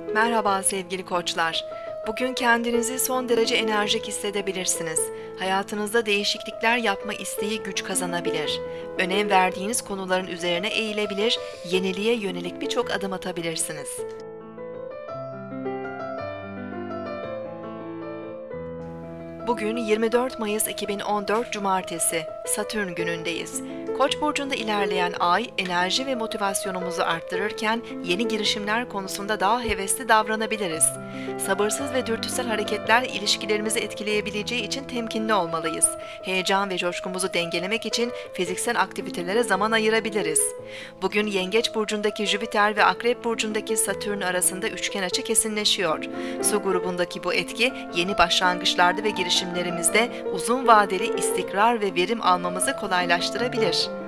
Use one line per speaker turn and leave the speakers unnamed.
Merhaba sevgili koçlar. Bugün kendinizi son derece enerjik hissedebilirsiniz. Hayatınızda değişiklikler yapma isteği güç kazanabilir. Önem verdiğiniz konuların üzerine eğilebilir, yeniliğe yönelik birçok adım atabilirsiniz. Bugün 24 Mayıs 2014 Cumartesi, Satürn günündeyiz. Koç burcunda ilerleyen ay enerji ve motivasyonumuzu arttırırken yeni girişimler konusunda daha hevesli davranabiliriz. Sabırsız ve dürtüsel hareketler ilişkilerimizi etkileyebileceği için temkinli olmalıyız. Heyecan ve coşkumuzu dengelemek için fiziksel aktivitelere zaman ayırabiliriz. Bugün Yengeç burcundaki Jüpiter ve Akrep burcundaki Satürn arasında üçgen açı kesinleşiyor. Su grubundaki bu etki yeni başlangıçlarda ve girişimlerimizde uzun vadeli istikrar ve verim almamızı kolaylaştırabilir.